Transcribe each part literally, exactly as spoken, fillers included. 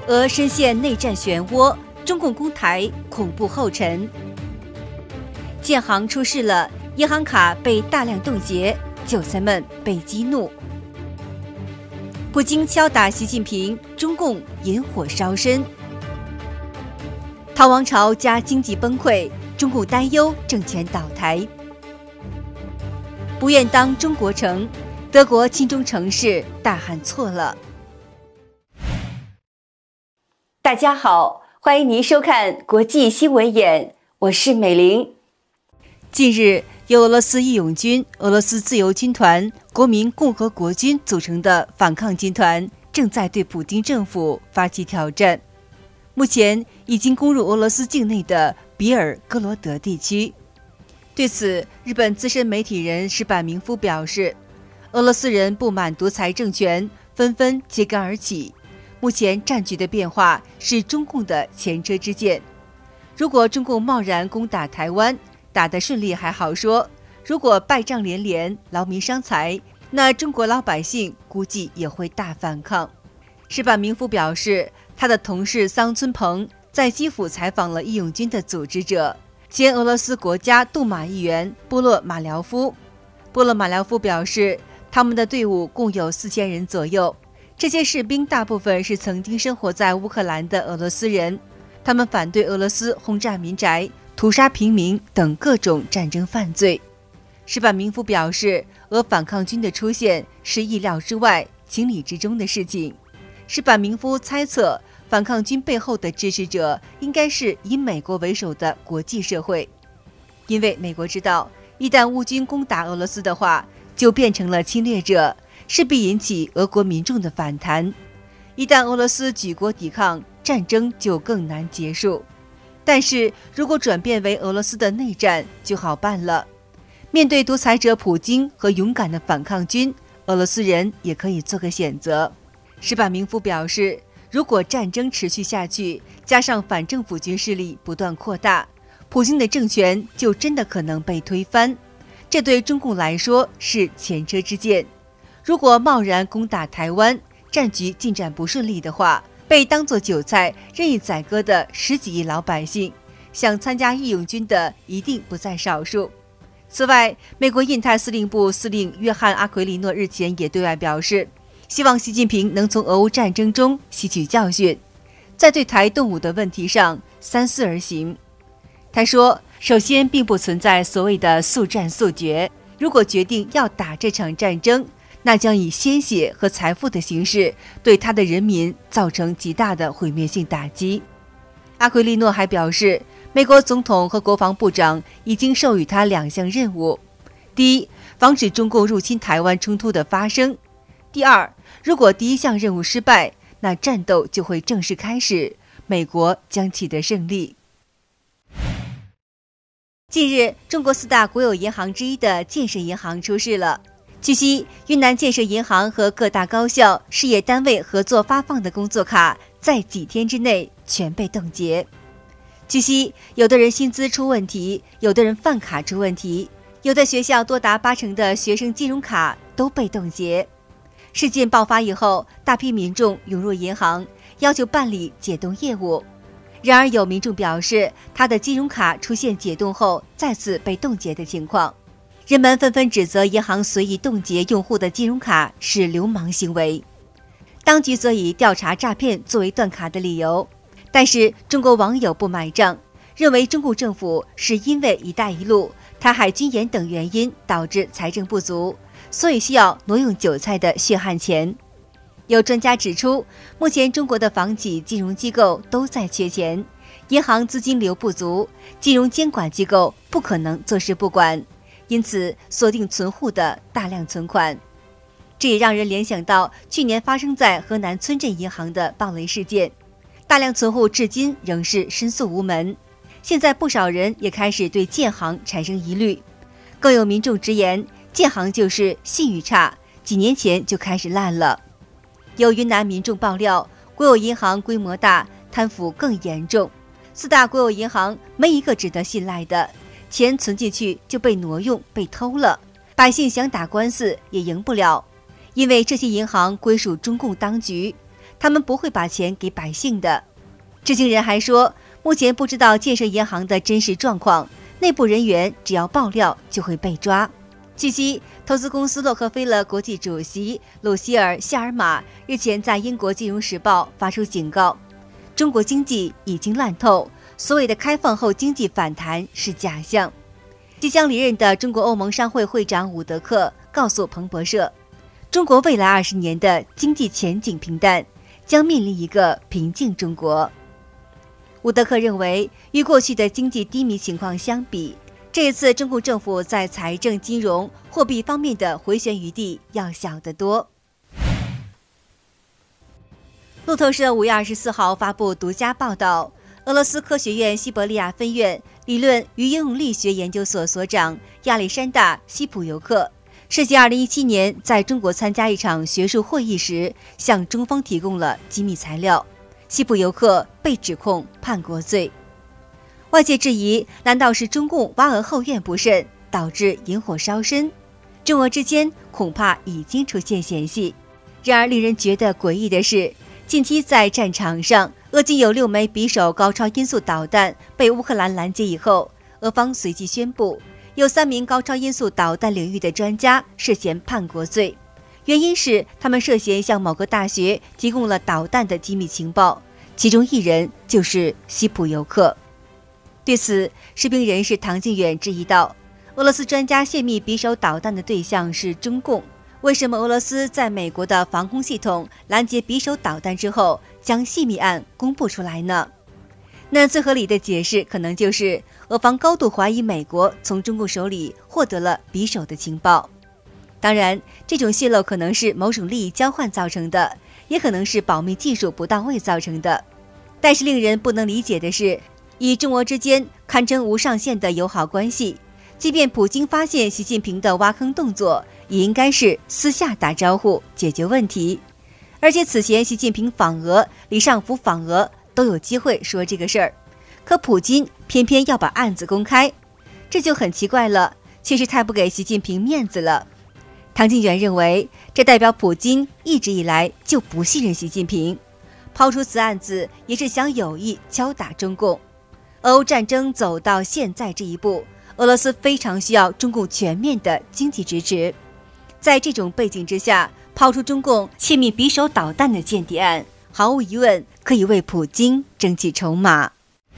俄深陷内战漩涡，中共攻台恐怖后尘。建行出事了，银行卡被大量冻结，韭菜们被激怒。普京敲打习近平，中共引火烧身。逃王朝加经济崩溃，中共担忧政权倒台。不愿当中国城，德国亲中城市大喊错了。大家好，欢迎您收看国际新闻眼，我是美玲。近日，由俄罗斯义勇军、俄罗斯自由军团、国民共和国军组成的反抗军团正在对普京政府发起挑战。目前已经攻入俄罗斯境内的比尔哥罗德地区。对此，日本资深媒体人石坂明夫表示，俄罗斯人不满独裁政权，纷纷揭竿而起。目前战局的变化是中共的前车之鉴。如果中共贸然攻打台湾，打得顺利还好说，如果败仗连连，劳民伤财，那中国老百姓估计也会大反抗。石坂明夫表示，他的同事桑村鹏在基辅采访了义勇军的组织者，前俄罗斯国家杜马议员波洛马廖夫。波洛马廖夫表示，他们的队伍共有四千人左右，这些士兵大部分是曾经生活在乌克兰的俄罗斯人，他们反对俄罗斯轰炸民宅、屠杀平民等各种战争犯罪。石坂明夫表示，俄反抗军的出现是意料之外、情理之中的事情。石坂明夫猜测，反抗军背后的支持者应该是以美国为首的国际社会，因为美国知道，一旦乌军攻打俄罗斯的话，就变成了侵略者，势必引起俄国民众的反弹。一旦俄罗斯举国抵抗，战争就更难结束。但是如果转变为俄罗斯的内战，就好办了。面对独裁者普京和勇敢的反抗军，俄罗斯人也可以做个选择。石坂明夫表示，如果战争持续下去，加上反政府军势力不断扩大，普京的政权就真的可能被推翻。这对中共来说是前车之鉴。如果贸然攻打台湾，战局进展不顺利的话，被当作韭菜任意宰割的十几亿老百姓，想参加义勇军的一定不在少数。此外，美国印太司令部司令约翰·阿奎利诺日前也对外表示，希望习近平能从俄乌战争中吸取教训，在对台动武的问题上三思而行。他说，首先并不存在所谓的速战速决，如果决定要打这场战争，那将以鲜血和财富的形式对他的人民造成极大的毁灭性打击。阿奎利诺还表示，美国总统和国防部长已经授予他两项任务：第一，防止中共入侵台湾冲突的发生；第二，如果第一项任务失败，那战斗就会正式开始，美国将取得胜利。近日，中国四大国有银行之一的建设银行出事了。据悉，云南建设银行和各大高校、事业单位合作发放的工作卡，在几天之内全被冻结。据悉，有的人薪资出问题，有的人饭卡出问题，有的学校多达八成的学生金融卡都被冻结。事件爆发以后，大批民众涌入银行，要求办理解冻业务。然而，有民众表示，他的金融卡出现解冻后再次被冻结的情况。人们纷纷指责银行随意冻结用户的金融卡是流氓行为，当局则以调查诈骗作为断卡的理由。但是中国网友不买账，认为中共政府是因为一带一路、台海军演等原因导致财政不足，所以需要挪用韭菜的血汗钱。有专家指出，目前中国的房企金融机构都在缺钱，银行资金流不足，金融监管机构不可能坐视不管，因此锁定存户的大量存款。这也让人联想到去年发生在河南村镇银行的暴雷事件，大量存户至今仍是申诉无门。现在不少人也开始对建行产生疑虑，更有民众直言，建行就是信誉差，几年前就开始烂了。有云南民众爆料，国有银行规模大，贪腐更严重，四大国有银行没一个值得信赖的，钱存进去就被挪用、被偷了，百姓想打官司也赢不了，因为这些银行归属中共当局， 他们不会把钱给百姓的。知情人还说，目前不知道建设银行的真实状况，内部人员只要爆料就会被抓。据悉，投资公司洛克菲勒国际主席鲁希尔·夏尔马日前在英国《金融时报》发出警告，中国经济已经烂透，所谓的开放后经济反弹是假象。即将离任的中国欧盟商会会长伍德克告诉彭博社，中国未来二十年的经济前景平淡，将面临一个平静中国。伍德克认为，与过去的经济低迷情况相比，这一次中共政府在财政、金融、货币方面的回旋余地要小得多。路透社五月二十四号发布独家报道，俄罗斯科学院西伯利亚分院理论与应用力学研究所所长亚历山大·西普尤克涉及二零一七年在中国参加一场学术会议时，向中方提供了机密材料。西普尤克被指控叛国罪。外界质疑，难道是中共挖俄后院不慎，导致引火烧身？中俄之间恐怕已经出现嫌隙。然而，令人觉得诡异的是，近期在战场上，俄军有六枚匕首高超音速导弹被乌克兰拦截以后，俄方随即宣布，有三名高超音速导弹领域的专家涉嫌叛国罪，原因是他们涉嫌向某个大学提供了导弹的机密情报，其中一人就是西普尤克。对此，时评人士唐靖远质疑道，俄罗斯专家泄密匕首导弹的对象是中共，为什么俄罗斯在美国的防空系统拦截匕首导弹之后，将泄密案公布出来呢？那最合理的解释可能就是俄方高度怀疑美国从中共手里获得了匕首的情报。当然，这种泄露可能是某种利益交换造成的，也可能是保密技术不到位造成的。但是令人不能理解的是，以中俄之间堪称无上限的友好关系，即便普京发现习近平的挖坑动作，也应该是私下打招呼解决问题。而且此前习近平访俄、李尚福访俄都有机会说这个事儿，可普京偏偏要把案子公开，这就很奇怪了，确实太不给习近平面子了。唐靖远认为，这代表普京一直以来就不信任习近平，抛出此案子也是想有意敲打中共。俄欧战争走到现在这一步，俄罗斯非常需要中共全面的经济支持。在这种背景之下，抛出中共窃密匕首导弹的间谍案，毫无疑问可以为普京争取筹码。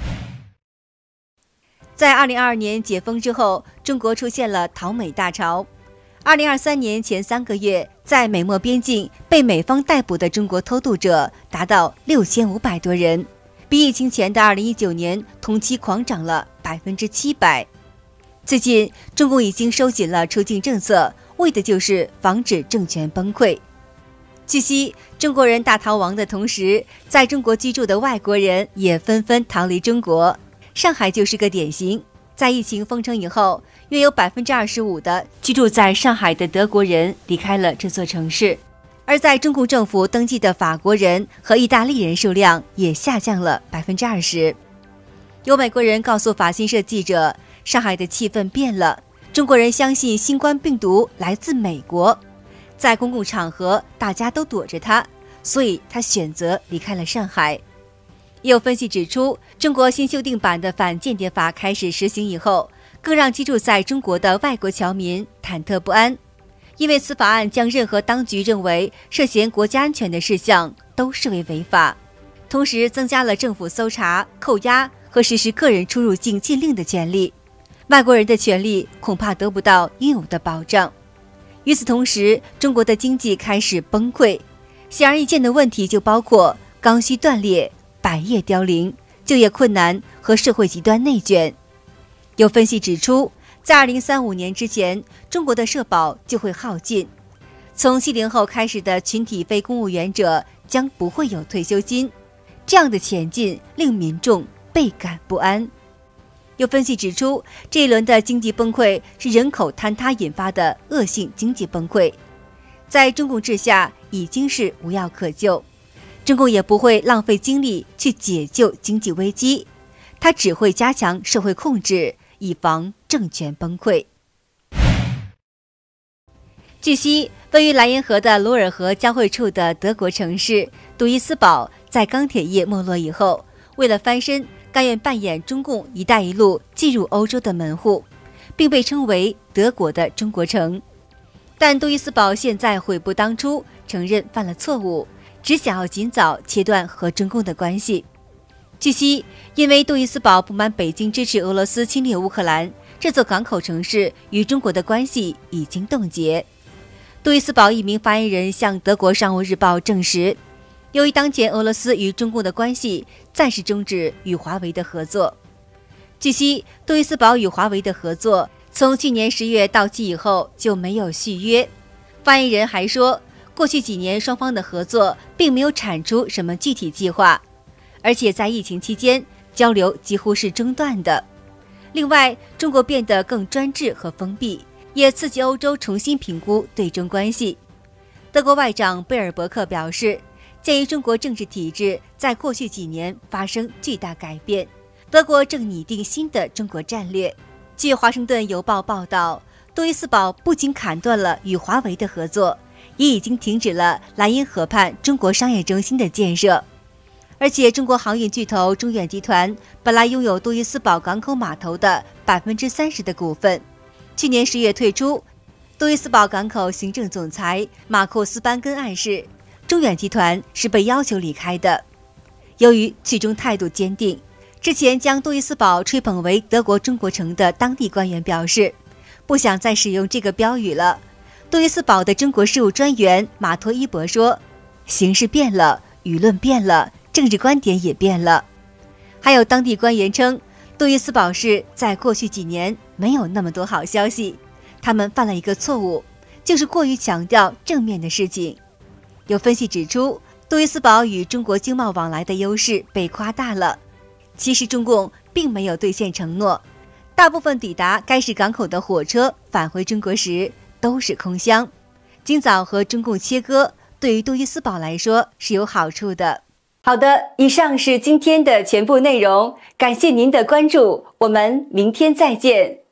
在二零二二年解封之后，中国出现了逃美大潮。二零二三年前三个月，在美墨边境被美方逮捕的中国偷渡者达到六千五百多人，比疫情前的二零一九年同期狂涨了百分之七百。最近，中共已经收紧了出境政策，为的就是防止政权崩溃。据悉，中国人大逃亡的同时，在中国居住的外国人也纷纷逃离中国。上海就是个典型，在疫情封城以后，约有百分之二十五的居住在上海的德国人离开了这座城市，而在中共政府登记的法国人和意大利人数量也下降了百分之二十。有美国人告诉法新社记者，上海的气氛变了，中国人相信新冠病毒来自美国，在公共场合大家都躲着它，所以他选择离开了上海。也有分析指出，中国新修订版的反间谍法开始实行以后，更让居住在中国的外国侨民忐忑不安，因为此法案将任何当局认为涉嫌国家安全的事项都视为违法，同时增加了政府搜查、扣押和实施个人出入境禁令的权利，外国人的权利恐怕得不到应有的保障。与此同时，中国的经济开始崩溃，显而易见的问题就包括刚需断裂、百业凋零、就业困难和社会极端内卷。有分析指出，在二零三五年之前，中国的社保就会耗尽，从七零后开始的群体非公务员者将不会有退休金，这样的前进令民众倍感不安。有分析指出，这一轮的经济崩溃是人口坍塌引发的恶性经济崩溃，在中共治下已经是无药可救，中共也不会浪费精力去解救经济危机，它只会加强社会控制，以防政权崩溃。据悉， 位于莱茵河的鲁尔河交汇处的德国城市杜伊斯堡，在钢铁业没落以后，为了翻身，甘愿扮演中共“一带一路”进入欧洲的门户，并被称为德国的中国城。但杜伊斯堡现在悔不当初，承认犯了错误，只想要尽早切断和中共的关系。据悉，因为杜伊斯堡不满北京支持俄罗斯侵略乌克兰，这座港口城市与中国的关系已经冻结。杜伊斯堡一名发言人向德国商务日报证实，由于当前俄罗斯与中共的关系，暂时终止与华为的合作。据悉，杜伊斯堡与华为的合作从去年十月到期以后就没有续约。发言人还说，过去几年双方的合作并没有产出什么具体计划，而且在疫情期间交流几乎是中断的。另外，中国变得更专制和封闭，也刺激欧洲重新评估对中关系。德国外长贝尔伯克表示，鉴于中国政治体制在过去几年发生巨大改变，德国正拟定新的中国战略。据《华盛顿邮报》报道，杜伊斯堡不仅砍断了与华为的合作，也已经停止了莱茵河畔中国商业中心的建设。而且，中国航运巨头中远集团本来拥有杜伊斯堡港口码头的百分之三十的股份，去年十月退出。杜伊斯堡港口行政总裁马库斯·班根暗示，中远集团是被要求离开的。由于最终态度坚定，之前将杜伊斯堡吹捧为德国中国城的当地官员表示，不想再使用这个标语了。杜伊斯堡的中国事务专员马托伊博说，形势变了，舆论变了，政治观点也变了。还有当地官员称，杜伊斯堡市在过去几年没有那么多好消息，他们犯了一个错误，就是过于强调正面的事情。有分析指出，杜伊斯堡与中国经贸往来的优势被夸大了。其实中共并没有兑现承诺，大部分抵达该市港口的火车返回中国时都是空箱。尽早和中共切割，对于杜伊斯堡来说是有好处的。好的，以上是今天的全部内容，感谢您的关注，我们明天再见。